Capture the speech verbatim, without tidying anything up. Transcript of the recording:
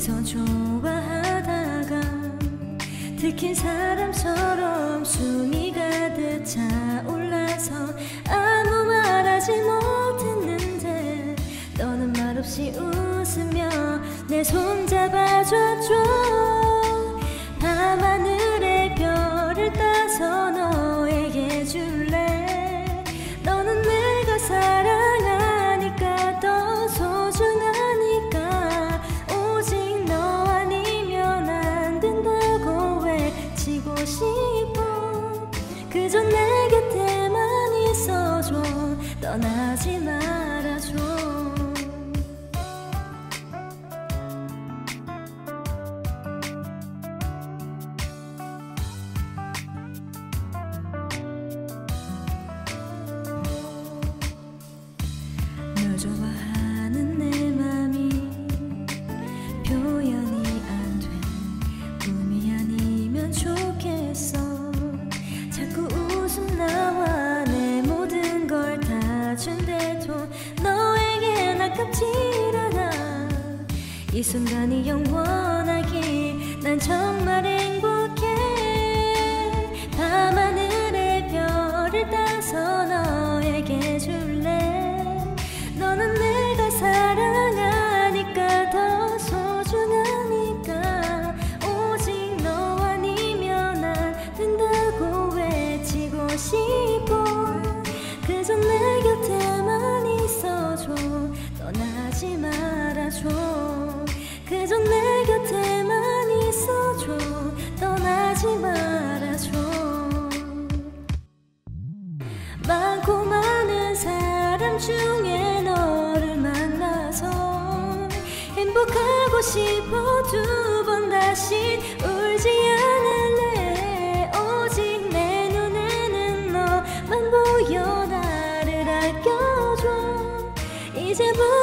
둘이서 좋아하다가 들킨 사람처럼 숨이 가득 차올라서 아무 말하지 못했는데 너는 말없이 웃으며 내 손 잡아줬죠. 밤하늘의 별을 따서 너에게 줄래. 너는 내가 사랑하니까 더 소중하니까 오직 너 아니면 안 된다고 외치고 싶어. 그저 내 곁에만 있어줘. 떠나지 말아줘. 널 좋아하는 내 맘이 표현이 안 돼. 꿈이 아니면 좋겠어. 자꾸 웃음 나와 내 모든 걸 다 준대도 너에겐 아깝질 않아. 이 순간이 영원하길 난 정말 행복해. 밤하늘의 별을 따서 너에게 줄래. 너는 내가 사랑하니까 더 소중하니까 오직 너 아니면 안 된다고 외치고 싶어. 그저 내 곁에만 있어줘. 떠나지 말아줘. 그저 내 곁에만 있어줘. 떠나지 말아줘. 많고 많은 사람 중에 너를 만나서 행복하고 싶어. 두 번 다시 울지 않을래. 오직 내 눈에는 너만 보여. 나를 아껴줘. 이제부터